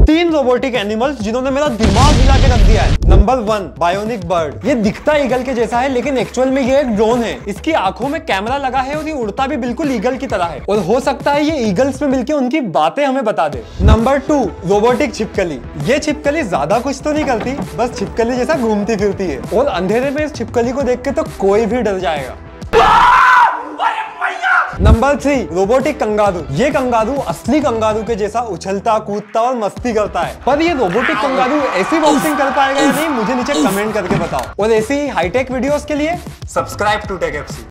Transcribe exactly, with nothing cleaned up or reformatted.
तीन robotic animals जिन्होंने मेरा दिमाग हिला के रख दिया है। Number one, bionic bird. ये दिखता ईगल के जैसा है लेकिन एक्चुअल में ये एक ड्रोन है। इसकी आंखों में कैमरा लगा है और ये उड़ता भी बिल्कुल ईगल की तरह है और हो सकता है ये ईगल्स में मिलके उनकी बातें हमें बता दे। नंबर टू, रोबोटिक छिपकली। ये छिपकली ज्यादा कुछ तो नहीं करती, बस छिपकली जैसा घूमती फिरती है और अंधेरे में इस छिपकली को देख के तो कोई भी डर जाएगा। Number three, robotic kangaroo. ये कंगारू असली कंगारू के जैसा उछलता कूदता और मस्ती करता है, पर ये रोबोटिक कंगारू ऐसी बॉक्सिंग कर पाएगा या नहीं, मुझे नीचे कमेंट करके बताओ। और ऐसी हाईटेक वीडियोस के लिए subscribe to tech F C.